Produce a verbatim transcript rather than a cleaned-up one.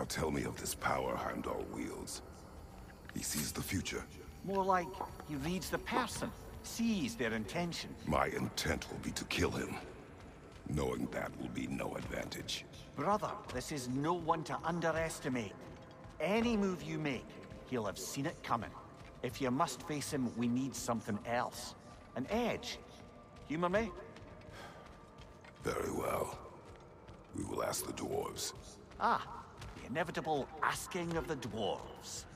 Now tell me of this power Heimdall wields. He sees the future. More like he reads the person, sees their intention. My intent will be to kill him. Knowing that will be no advantage. Brother, this is no one to underestimate. Any move you make, he'll have seen it coming. If you must face him, we need something else. An edge. Humor me? Very well. We will ask the dwarves. Ah, the inevitable asking of the dwarves.